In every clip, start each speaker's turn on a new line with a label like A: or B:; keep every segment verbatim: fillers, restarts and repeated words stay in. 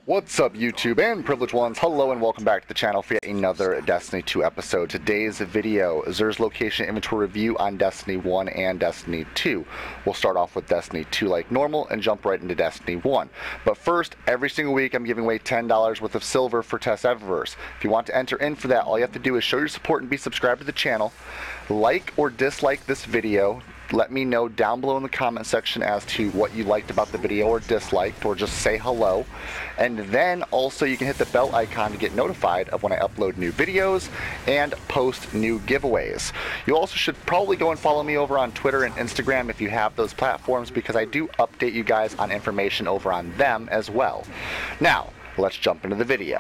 A: What's up, YouTube and Privileged Ones? Hello and welcome back to the channel for yet another Destiny two episode. Today's video, Xur's location inventory review on Destiny one and Destiny two. We'll start off with Destiny two like normal and jump right into Destiny one. But first, every single week I'm giving away ten dollars worth of silver for Tess Eververse. If you want to enter in for that, all you have to do is show your support and be subscribed to the channel. Like or dislike this video. Let me know down below in the comment section as to what you liked about the video or disliked, or just say hello. And then also you can hit the bell icon to get notified of when I upload new videos and post new giveaways. You also should probably go and follow me over on Twitter and Instagram if you have those platforms, because I do update you guys on information over on them as well. Now, let's jump into the video.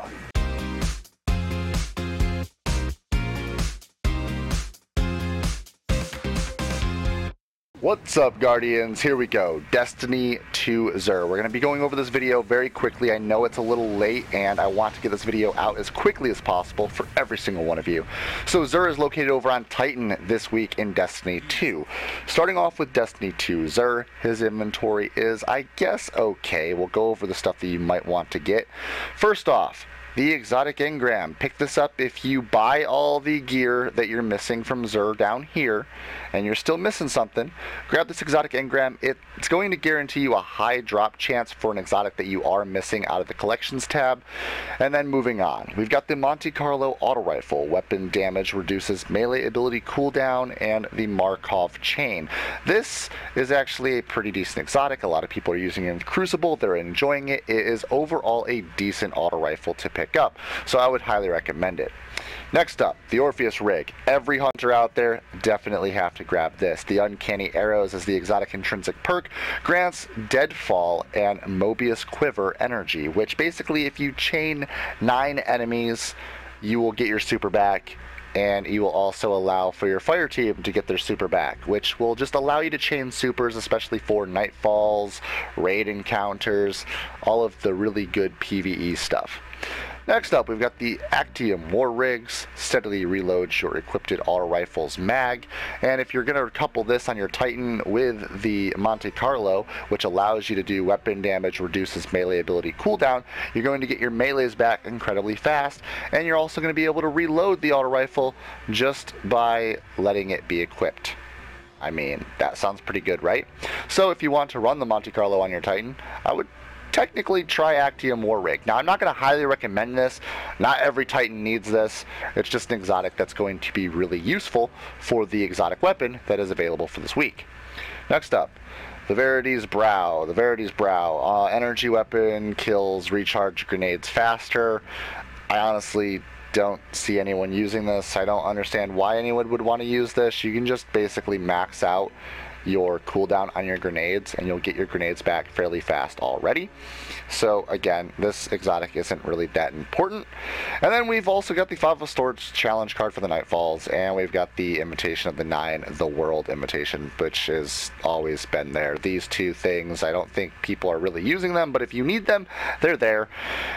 A: What's up, Guardians? Here we go. Destiny two Xur. We're going to be going over this video very quickly. I know it's a little late, and I want to get this video out as quickly as possible for every single one of you. So Xur is located over on Titan this week in Destiny two. Starting off with Destiny two Xur, his inventory is, I guess, okay. We'll go over the stuff that you might want to get. First off, the exotic engram. Pick this up if you buy all the gear that you're missing from Xur down here, and you're still missing something. Grab this exotic engram. It, it's going to guarantee you a high drop chance for an exotic that you are missing out of the collections tab. And then moving on, we've got the Monte Carlo auto rifle. Weapon damage reduces melee ability cooldown, and the Markov chain. This is actually a pretty decent exotic. A lot of people are using it in Crucible. They're enjoying it. It is overall a decent auto rifle to pick up, so I would highly recommend it. Next up, the Orpheus rig. Every hunter out there definitely have to grab this. The Uncanny Arrows is the exotic intrinsic perk, grants Deadfall and Mobius Quiver energy, which basically if you chain nine enemies, you will get your super back, and you will also allow for your fire team to get their super back, which will just allow you to chain supers, especially for nightfalls, raid encounters, all of the really good PvE stuff. Next up, we've got the Actium War Rigs. Steadily reloads your equipped auto rifle's mag, and if you're going to couple this on your Titan with the Monte Carlo, which allows you to do weapon damage, reduces melee ability cooldown, you're going to get your melees back incredibly fast, and you're also going to be able to reload the auto rifle just by letting it be equipped. I mean, that sounds pretty good, right? So if you want to run the Monte Carlo on your Titan, I would technically try Actium War Rig. Now, I'm not going to highly recommend this. Not every Titan needs this. It's just an exotic that's going to be really useful for the exotic weapon that is available for this week. Next up, the Verity's Brow. The Verity's Brow. Uh, energy weapon, kills recharge grenades faster. I honestly don't see anyone using this. I don't understand why anyone would want to use this. You can just basically max out your cooldown on your grenades, and you'll get your grenades back fairly fast already. So again, this exotic isn't really that important. And then we've also got the Fava Storage challenge card for the Nightfalls, and we've got the Invitation of the Nine, the World Invitation, which has always been there. These two things, I don't think people are really using them, but if you need them, they're there.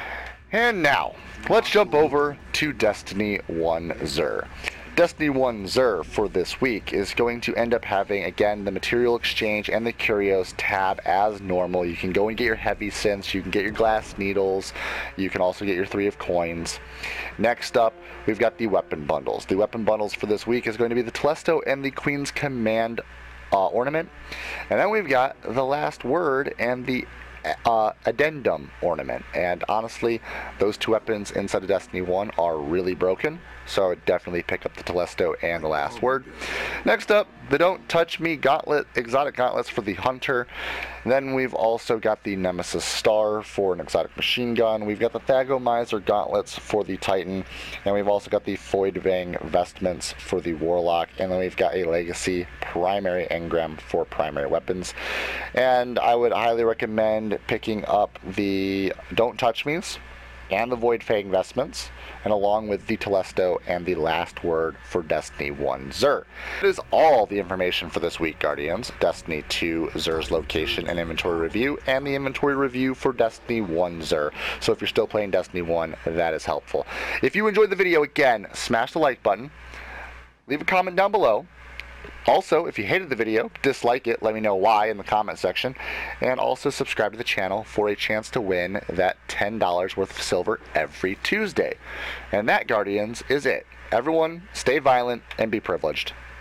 A: And now, let's jump over to Destiny one Xur. Destiny one Xur for this week is going to end up having, again, the Material Exchange and the Curios tab as normal. You can go and get your heavy synths, you can get your glass needles, you can also get your three of coins. Next up, we've got the weapon bundles. The weapon bundles for this week is going to be the Telesto and the Queen's Command uh, ornament. And then we've got the Last Word and the Uh, addendum ornament, and honestly, those two weapons inside of Destiny one are really broken, so I would definitely pick up the Telesto and the Last Word. Next up, the Don't Touch Me Gauntlet, exotic gauntlets for the Hunter. Then we've also got the Nemesis Star for an exotic machine gun. We've got the Thagomizer gauntlets for the Titan, and we've also got the Voidfang vestments for the Warlock, and then we've got a Legacy primary engram for primary weapons. And I would highly recommend picking up the Don't Touch Me's and the Voidfang vestments, and along with the Telesto and the Last Word for Destiny one Xur. That is all the information for this week, Guardians. Destiny two Xur's location and inventory review, and the inventory review for Destiny one Xur. So if you're still playing Destiny one, that is helpful. If you enjoyed the video, again, smash the like button, leave a comment down below, Also, if you hated the video, dislike it, let me know why in the comment section. And also subscribe to the channel for a chance to win that ten dollars worth of silver every Tuesday. And that, Guardians, is it. Everyone, stay violent and be privileged.